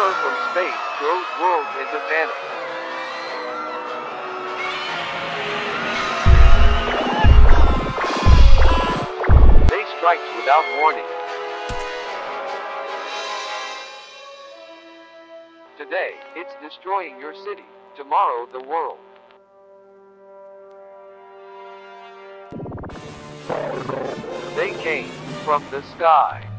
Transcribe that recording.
terror from space throws worlds into panic. They strikes without warning. Today, it's destroying your city. Tomorrow, the world. They came from the sky.